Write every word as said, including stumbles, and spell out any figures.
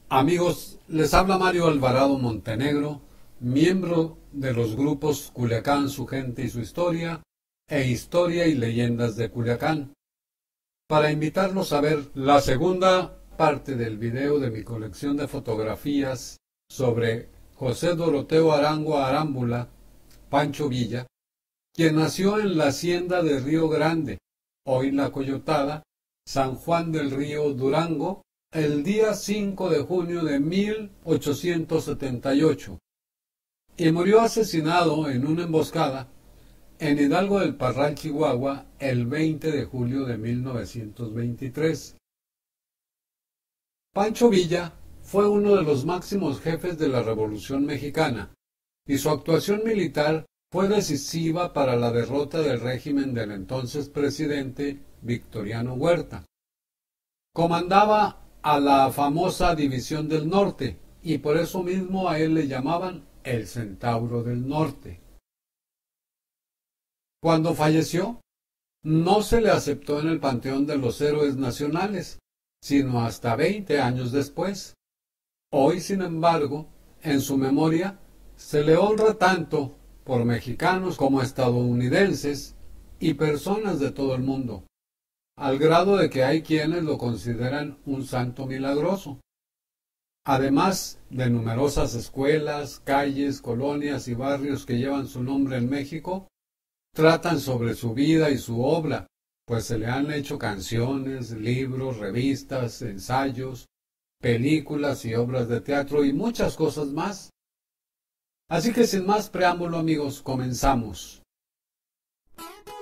Amigos, les habla Mario Alvarado Montenegro, miembro de los grupos Culiacán, su gente y su historia, e Historia y leyendas de Culiacán, para invitarlos a ver la segunda parte del video de mi colección de fotografías sobre José Doroteo Arango Arámbula, Pancho Villa, quien nació en la hacienda de Río Grande, hoy La Coyotada, San Juan del Río, Durango, el día cinco de junio de mil ochocientos setenta y ocho, y murió asesinado en una emboscada en Hidalgo del Parral, Chihuahua, el veinte de julio de mil novecientos veintitrés. Pancho Villa fue uno de los máximos jefes de la Revolución Mexicana, y su actuación militar fue decisiva para la derrota del régimen del entonces presidente Victoriano Huerta. Comandaba a la famosa División del Norte, y por eso mismo a él le llamaban el Centauro del Norte. Cuando falleció, no se le aceptó en el Panteón de los Héroes Nacionales, sino hasta veinte años después. Hoy, sin embargo, en su memoria, se le honra tanto por mexicanos como estadounidenses y personas de todo el mundo, al grado de que hay quienes lo consideran un santo milagroso. Además de numerosas escuelas, calles, colonias y barrios que llevan su nombre en México, tratan sobre su vida y su obra, pues se le han hecho canciones, libros, revistas, ensayos, películas y obras de teatro y muchas cosas más. Así que sin más preámbulo, amigos, comenzamos.